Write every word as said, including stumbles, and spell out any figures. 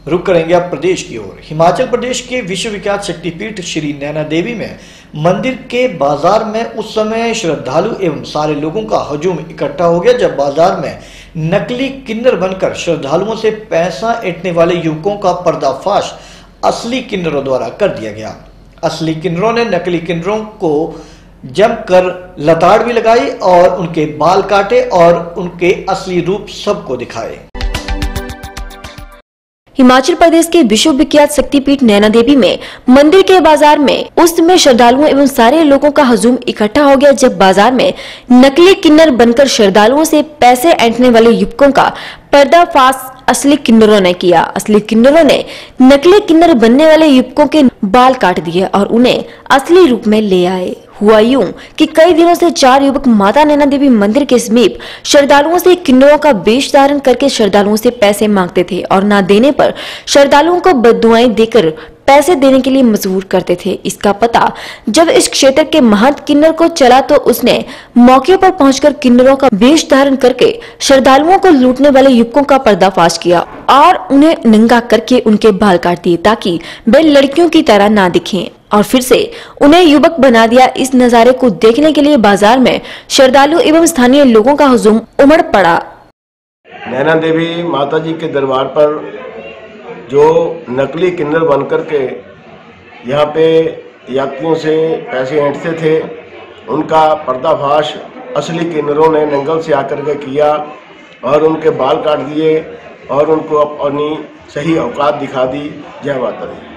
रुक करेंगे अब प्रदेश की ओर। हिमाचल प्रदेश के विश्वविख्यात शक्तिपीठ श्री नैना देवी में मंदिर के बाजार में उस समय श्रद्धालु एवं सारे लोगों का हजूम इकट्ठा हो गया जब बाजार में नकली किन्नर बनकर श्रद्धालुओं से पैसा ऐंठने वाले युवकों का पर्दाफाश असली किन्नरों द्वारा कर दिया गया। असली किन्नरों ने नकली किन्नरों को जमकर लताड़ भी लगाई और उनके बाल काटे और उनके असली रूप सबको दिखाए। हिमाचल प्रदेश के विश्वविख्यात शक्तिपीठ नैना देवी में मंदिर के बाजार में उस समय श्रद्धालुओं एवं सारे लोगों का हजूम इकट्ठा हो गया जब बाजार में नकली किन्नर बनकर श्रद्धालुओं से पैसे ऐंठने वाले युवकों का पर्दाफाश असली किन्नरों ने किया। असली किन्नरों ने नकली किन्नर बनने वाले युवकों के बाल काट दिए और उन्हें असली रूप में ले आए। हुआ यूं कि कई दिनों से चार युवक माता नैना देवी मंदिर के समीप श्रद्धालुओं से किन्नरों का वेश धारण करके श्रद्धालुओं से पैसे मांगते थे और न देने पर श्रद्धालुओं को बद्दुआएं देकर पैसे देने के लिए मजबूर करते थे। इसका पता जब इस क्षेत्र के महंत किन्नर को चला तो उसने मौके पर पहुंचकर किन्नरों का वेश धारण करके श्रद्धालुओं को लूटने वाले युवकों का पर्दाफाश किया और उन्हें नंगा करके उनके बाल काट दिए ताकि वे लड़कियों की तरह ना दिखें और फिर से उन्हें युवक बना दिया। इस नजारे को देखने के लिए बाजार में श्रद्धालु एवं स्थानीय लोगों का हुजूम उमड़ पड़ा। नैना देवी माता जी के दरबार पर जो नकली किन्नर बनकर के यहाँ पे यात्रियों से पैसे ऐंठते थे उनका पर्दाफाश असली किन्नरों ने नंगल से आकर के किया और उनके बाल काट दिए और उनको अपनी सही औकात दिखा दी। जय माता दी।